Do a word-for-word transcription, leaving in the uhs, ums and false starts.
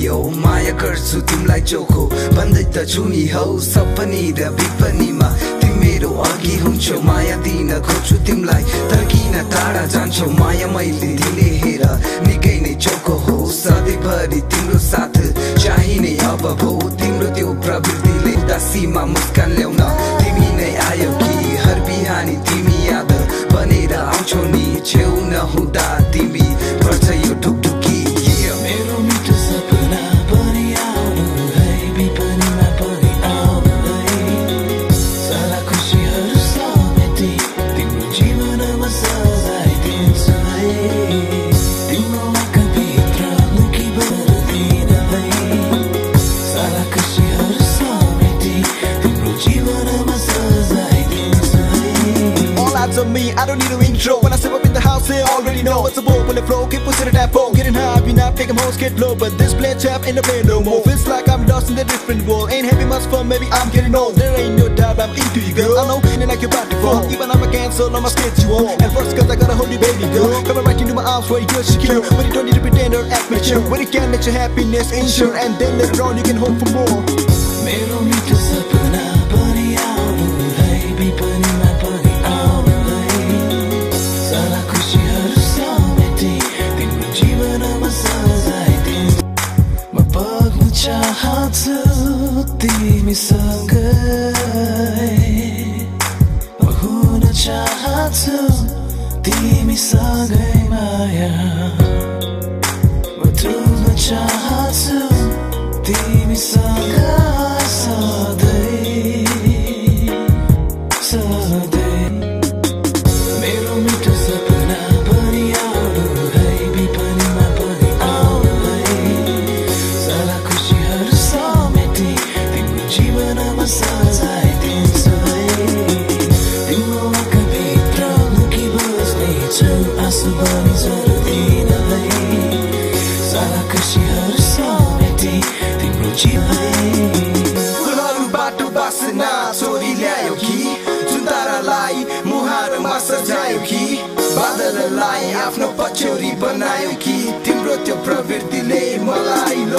हो माया गर्छु तिमलाई चोखो भन्दै त छु नि हौ सपनी र विपनीमा तिमी मेरो अघि हुन्छौ माया दिन खोज्छु तिमलाई तर किन टाढा जान्छौ माया मैले दिने हेर निकै नै चोखो हो सधैँभरि तिम्रो साथ चाहिने अब भो तिम्रो त्यो प्रवृत्तिले दासीमा मुस्कान ल्याउन तिमी नै आयौ कि हर बिहानी तिमी याद बनेर आउँछौ नि छेउ नहुँदा तिमी पर्छ यो ढुकढुकी मेरो मिठो सपना पनि आउनु है विपनीमा पनि आउनु है सारा खुसीहरू समेटी तिम्रो जीवनमा सजाइदिन्छु है तिम्रो आँखाभित्र मुखी भरिदिन है सारा खुसीहरू समेटी तिम्रो जीवनमा सजाइदिन्छु है All eyes on me, I don't need an intro. When I step up in the house, they already know what's the ball, when the flow, keep pushing the tempo. Getting high, be not taking most, get low. But this play trap ain't a play no more. Feels like I'm lost in a different world. Ain't having much fun, maybe I'm getting old. There ain't no doubt I'm into you, girl. I know feeling like you're about to fall. Even I'm a cancel, I'ma skate you on. And first, cause I gotta hold you, baby girl. Coming right into my arms where you're secure. But you don't need to pretend or act mature. When you can let your happiness ensure. And then later on, you can hope for more. मेरो मिठो सपना पनि आउनु है विपनीमा पनि आउनु है सारा खुसीहरू समेटी तिम्रो जीवनमा सजाइदिन्छु म बग्नु चाहन्छु तिमीसँगै म हुन चाहन्छु तिमीसँगै माया म डुब्न चाहन्छु तिमीसँग सधैँ सधैँ मेरो मिठो सपना पनि आउनु है विपनीमा पनि आउनु है सारा खुसीहरू समेटी तिम्रो जीवनमा सजाइदिन्छु है तिम्रो आँखाभित्र लुकी बस्नेछु आँसु पनि झर्दिन है सारा खुसीहरू समेटी तिम्रो जीवन फुलहरू बाटो बासना छोरी ल्यायो कि जुन तारालाई मुहारमा सजायो कि बादललाई आफ्नो पछ्यौरी बनायो कि तिम्रो त्यो प्रवृत्तिले मलाई